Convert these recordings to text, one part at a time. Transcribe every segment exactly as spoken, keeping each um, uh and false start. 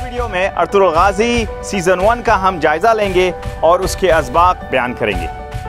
Video में Ertugrul गाजी season one का हम जायजा लेंगे और उसके असबाब बयान करेंगे।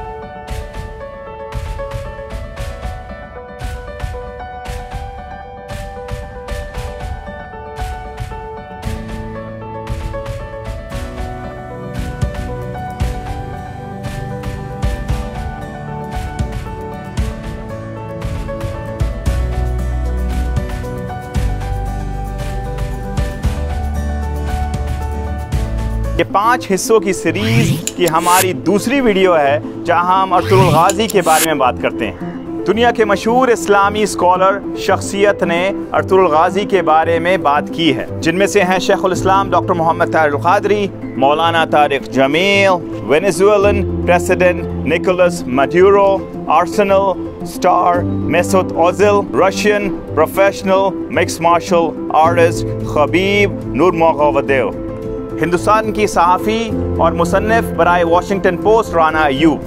ये पांच हिस्सों की सीरीज की हमारी दूसरी वीडियो है जहां हम अर्तुगरुल गाजी के बारे में बात करते हैं। दुनिया के मशहूर इस्लामी स्कॉलर शख्सियत ने अर्तुगरुल गाजी के बारे में बात की है, जिनमें से हैं शेखुल इस्लाम डॉक्टर मोहम्मद ताहिर अल क़ादरी, मौलाना Tariq Jameel, Venezuelan president Nicolas Maduro, Arsenal star Mesut Ozil, Russian professional mix martial artist Khabib Nurmagomedov, Hindustan की सहाफ़ी और मुसन्निफ बराए वॉशिंगटन पोस्ट राना अय्यूब।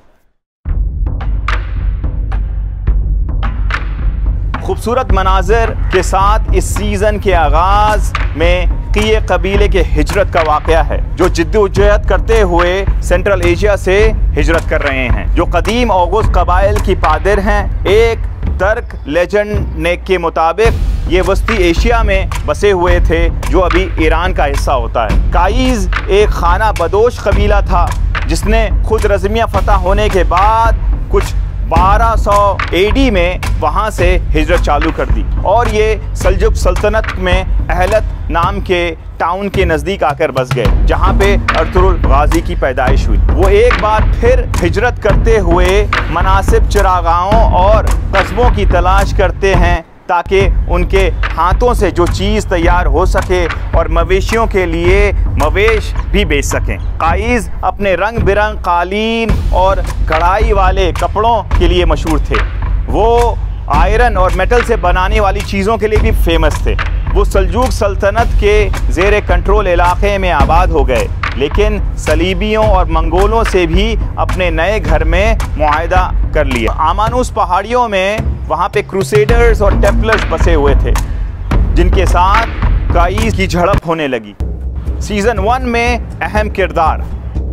खूबसूरत मनाजिर के साथ इस सीज़न के आगाज़ में क़िये कबीले के हिजरत का वाक़या है, जो जिद्दोजहद करते हुए सेंट्रल एशिया से हिजरत कर रहे हैं, जो कदीम औगुस कबाइल की पादिर हैं। एक तर्क लेजेंड ने के मुताबिक ये वस्ती एशिया में बसे हुए थे, जो अभी ईरान का हिस्सा होता है। काइज़ एक खाना बदोश कबीला था जिसने खुद रज़मिया फतह होने के बाद कुछ बारह सौ ए डी में वहाँ से हिजरत चालू कर दी और ये सल्जुक सल्तनत में अहलत नाम के टाउन के नज़दीक आकर बस गए, जहाँ पे अर्तुगरुल गाजी की पैदाइश हुई। वो एक बार फिर हिजरत करते हुए मनासिब चरागाहों और कस्बों की तलाश करते हैं ताकि उनके हाथों से जो चीज़ तैयार हो सके और मवेशियों के लिए मवेश भी बेच सकें। काइज़ अपने रंग बिरंग कालीन और कढ़ाई वाले कपड़ों के लिए मशहूर थे। वो आयरन और मेटल से बनाने वाली चीज़ों के लिए भी फेमस थे। वो सल्जूक सल्तनत के ज़ेर कंट्रोल इलाक़े में आबाद हो गए, लेकिन सलीबियों और मंगोलों से भी अपने नए घर में मुआहदा कर लिया। आमानुस पहाड़ियों में वहाँ पे क्रूसेडर्स और टेम्पलर्स बसे हुए थे, जिनके साथ काइज़ की झड़प होने लगी। सीज़न वन में अहम किरदार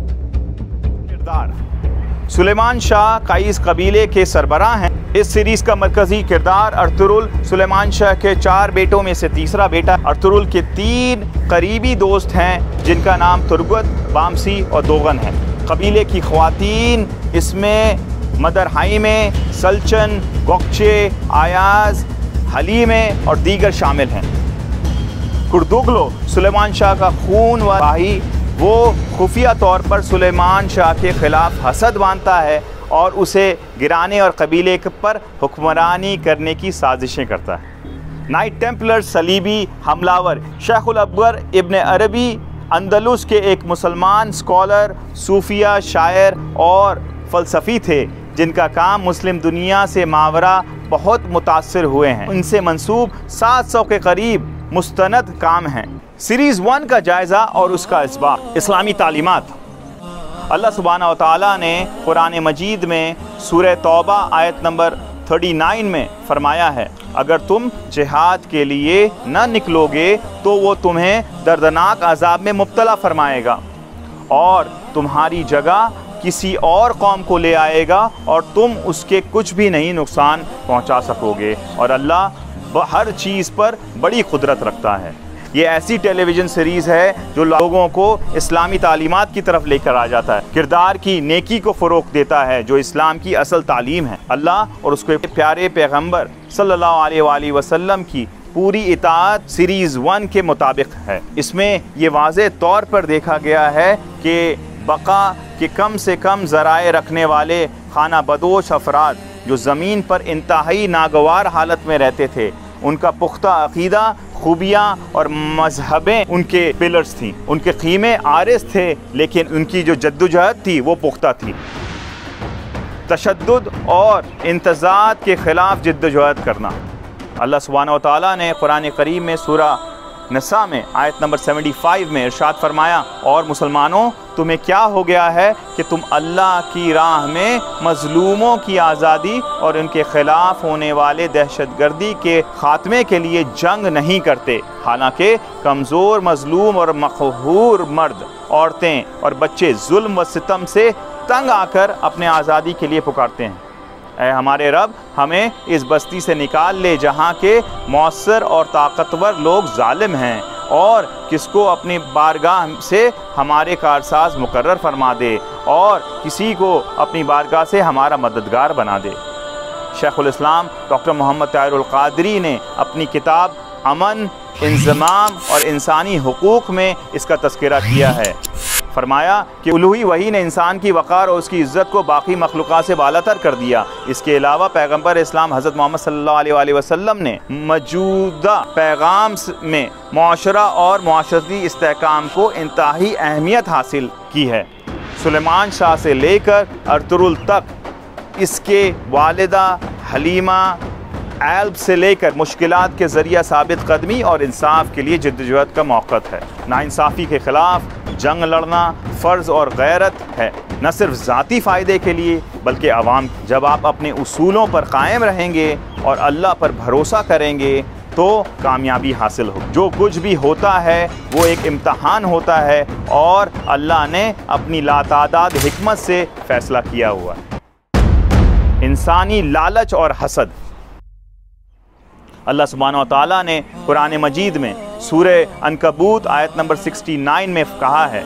किरदार सुलेमान शाह काइज़ कबीले के सरबराह हैं। इस सीरीज़ का मरकज़ी किरदार अर्तुगरुल सुलेमान शाह के चार बेटों में से तीसरा बेटा। अर्तुगरुल के तीन करीबी दोस्त हैं जिनका नाम तुर्गत, बामसी और दोगन है। कबीले की ख़वातीन इसमें मदर हाइमे, सलचन, गोकचे, आयाज, हलीमे और दीगर शामिल हैं। कुर्दुगलो सुलेमान शाह का खून व भाई, वो खुफिया तौर पर सुलेमान शाह के ख़िलाफ़ हसद बांधता है और उसे गिराने और कबीले पर हुक्मरानी करने की साजिशें करता है। नाइट टेम्पलर सलीबी हमलावर शेखुल अकबर इब्न अरबी अंदलुस के एक मुसलमान स्कॉलर, सूफिया, शायर और फ़लसफ़ी थे, जिनका काम मुस्लिम दुनिया से मावरा बहुत मुतासिर हुए हैं। इनसे मंसूब सात सौ के करीब मुस्तनद काम हैं। सीरीज़ वन का जायज़ा और उसका इसबाब। इस्लामी तालीमात। अल्लाह सुब्हानहू व तआला ने कुरान मजीद में सूरह तौबा आयत नंबर उनतालीस में फरमाया है, अगर तुम जिहाद के लिए न निकलोगे तो वो तुम्हें दर्दनाक अजाब में मुब्तला फरमाएगा और तुम्हारी जगह किसी और कौम को ले आएगा और तुम उसके कुछ भी नहीं नुकसान पहुंचा सकोगे, और अल्लाह हर चीज़ पर बड़ी कुदरत रखता है। ये ऐसी टेलीविज़न सीरीज़ है जो लोगों को इस्लामी तालीमात की तरफ लेकर आ जाता है, किरदार की नेकी को फ़रोग़ देता है, जो इस्लाम की असल तालीम है। अल्लाह और उसके प्यारे पैगम्बर सल्लल्लाहु अलैहि वसल्लम की पूरी इताअत सीरीज़ वन के मुताबिक है। इसमें ये वाज़ेह तौर पर देखा गया है कि बका के कम से कम ज़राए रखने वाले खाना बदोश अफराद जो ज़मीन पर इंतहाई नागवार हालत में रहते थे, उनका पुख्ता अक़ीदा, खूबियाँ और मजहबें उनके पिलर्स थीं। उनके ख़ीमे आरिज़ थे, लेकिन उनकी जो जद्दोजहद थी वो पुख्ता थी। तशद्दुद और इंतज़ात के ख़िलाफ़ जद्दोजहद करना। अल्लाह सुब्हानहू व तआला ने कुरान करीम में सूरा निसा में आयत नंबर पचहत्तर में इरशाद फरमाया, और मुसलमानों तुम्हें क्या हो गया है कि तुम अल्लाह की राह में मजलूमों की आज़ादी और उनके ख़िलाफ़ होने वाले दहशतगर्दी के ख़ात्मे के लिए जंग नहीं करते, हालांकि कमज़ोर, मजलूम और मक़हूर मर्द, औरतें और बच्चे जुल्म व सितम से तंग आकर अपने आज़ादी के लिए पुकारते हैं। ऐ हमारे रब, हमें इस बस्ती से निकाल ले जहाँ के मौसर और ताकतवर लोग जालिम हैं, और किसको अपनी बारगाह से हमारे कारसाज मुकर्रर फरमा दे और किसी को अपनी बारगाह से हमारा मददगार बना दे। शेखुल इस्लाम डॉक्टर मोहम्मद ताहिरुल क़ादरी ने अपनी किताब अमन, इंज़माम और इंसानी हुकूक़ में इसका तज़किरा किया है। फरमाया कि उलूही वही ने इंसान की वक़ार और उसकी इज़्ज़त को बाकी मखलूक़ात से बालातर कर दिया। इसके अलावा पैगम्बर इस्लाम हज़रत मोहम्मद सल्लल्लाहु अलैहि वसल्लम ने मौजूदा पैगाम में मुआशरा और मुआशरती इस्तेहकाम को इंतहाई अहमियत हासिल की है। सुलेमान शाह से लेकर अर्तुगरुल तक इसके वालिदा हलीमा एल्ब से लेकर मुश्किलात के ज़रिए साबित कदमी और इंसाफ के लिए जद्दोजहद का मौक़िफ़ है। नाइंसाफ़ी के ख़िलाफ़ जंग लड़ना फ़र्ज़ और गैरत है, न सिर्फ ज़ाती फ़ायदे के लिए बल्कि आवाम। जब आप अपने उसूलों पर कायम रहेंगे और अल्लाह पर भरोसा करेंगे तो कामयाबी हासिल हो। जो कुछ भी होता है वो एक इम्तहान होता है और अल्लाह ने अपनी लातादाद हिकमत से फ़ैसला किया हुआ है। इंसानी लालच और हसद। अल्लाह सुब्हानहू व तआला ने कुरान मजीद में सूरह अनकबूत आयत नंबर उनहत्तर में कहा है,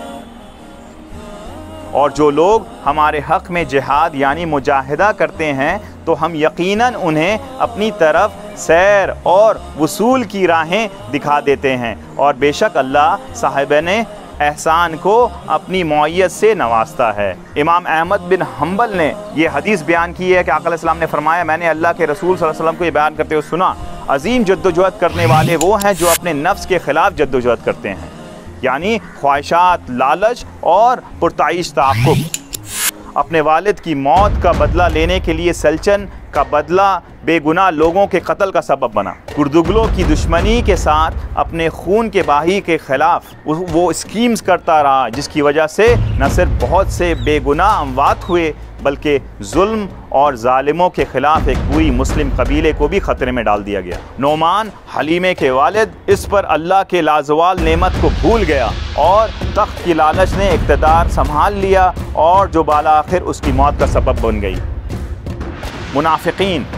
और जो लोग हमारे हक़ में जिहाद यानी मुजाहिदा करते हैं तो हम यकीनन उन्हें अपनी तरफ सैर और वसूल की राहें दिखा देते हैं, और बेशक अल्लाह साहिबाने एहसान को अपनी मौइयत से नवाजता है। इमाम अहमद बिन हम्बल ने यह हदीस बयान की है कि आका अलैहिस्सलाम ने फरमाया, मैंने अल्लाह के रसूल सल्लल्लाहु अलैहि वसल्लम को ये बयान करते हुए सुना, अजीम जद्दोजहद करने वाले वो हैं जो अपने नफ्स के ख़िलाफ़ जद्दोजहद करते हैं, यानी ख्वाहिशात, लालच और पुरताइश ताक़ुब। अपने वालिद की मौत का बदला लेने के लिए सल्चन का बदला बेगुनाह लोगों के कत्ल का सबब बना। कुर्दुगलों की दुश्मनी के साथ अपने खून के बाही के ख़िलाफ़ वो स्कीम्स करता रहा, जिसकी वजह से न सिर्फ बहुत से बेगुनाह अमवात हुए बल्कि जुल्म और जालिमों के ख़िलाफ़ एक पूरी मुस्लिम कबीले को भी ख़तरे में डाल दिया गया। नोमान हलीमे के वालिद इस पर अल्लाह के लाजवाल नेमत को भूल गया और तख्त की लालच ने इक़्तिदार संभाल लिया, और जो बाला आखिर उसकी मौत का सबब बन गई। मुनाफिकीन।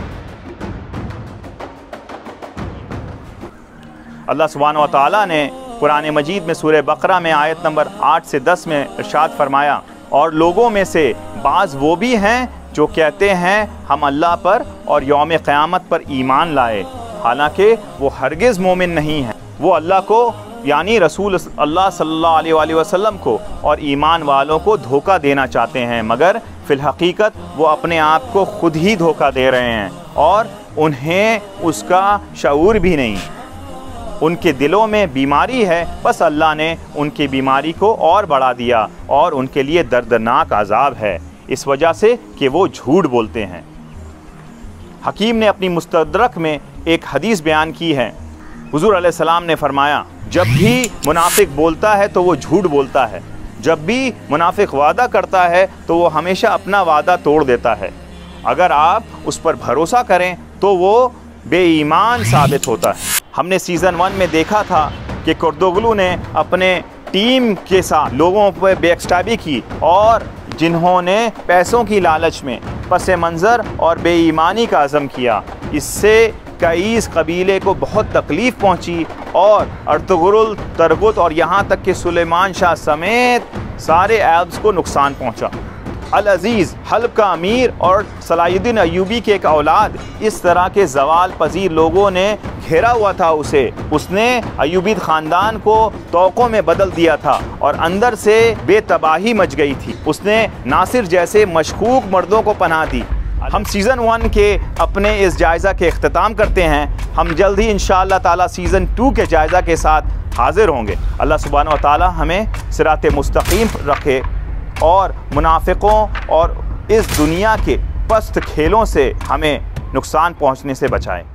अल्लाह सुब्हानहू व तआला ने कुरान मजीद में सूरह बकरा में आयत नंबर आठ से दस में इरशाद फरमाया, और लोगों में से बाज़ वो भी हैं जो कहते हैं हम अल्लाह पर और यौम क़यामत पर ईमान लाए, हालांकि वो हरगिज़ मोमिन नहीं हैं। वो अल्लाह को यानी रसूल अल्लाह सल्लल्लाहु अलैहि वसल्लम को और ईमान वालों को धोखा देना चाहते हैं, मगर फ़िलहकीकत वो अपने आप को खुद ही धोखा दे रहे हैं और उन्हें उसका शऊर भी नहीं। उनके दिलों में बीमारी है, बस अल्लाह ने उनकी बीमारी को और बढ़ा दिया और उनके लिए दर्दनाक अज़ाब है, इस वजह से कि वो झूठ बोलते हैं। हकीम ने अपनी मुस्तदरक में एक हदीस बयान की है। हुज़ूर अलैहिस्सलाम ने फरमाया, जब भी मुनाफिक बोलता है तो वो झूठ बोलता है, जब भी मुनाफिक वादा करता है तो वो हमेशा अपना वादा तोड़ देता है। अगर आप उस पर भरोसा करें तो वो बेईमान साबित होता है। हमने सीज़न वन में देखा था कि कुर्दुगलू ने अपने टीम के साथ लोगों पर बेइख्तियारी की और जिन्होंने पैसों की लालच में पस मंज़र और बेईमानी का अज़म किया, इससे कईस कबीले को बहुत तकलीफ़ पहुंची और अर्तुगरुल, तरगुत और यहाँ तक कि सुलेमान शाह समेत सारे एल्ब्स को नुकसान पहुंचा। अल अज़ीज़, हल्ब का अमीर और सलाहुद्दीन अय्यूबी के एक औलाद, इस तरह के जवाल पजीर लोगों ने घेरा हुआ था उसे। उसने अय्यूबीद ख़ानदान को तौक़ों में बदल दिया था और अंदर से बेतबाही मच गई थी। उसने नासिर जैसे मशकूक मर्दों को पनाह दी। हम सीज़न वन के अपने इस जायज़ा के अख्तिताम करते हैं। हम जल्द ही इंशाअल्लाह ताला सीज़न टू के जायज़ा के साथ हाज़िर होंगे। अल्लाह सुब्हानहू व तआला हमें सिराते मुस्तकीम रखे और मुनाफिकों और इस दुनिया के पस्त खेलों से हमें नुकसान पहुँचने से बचाएँ।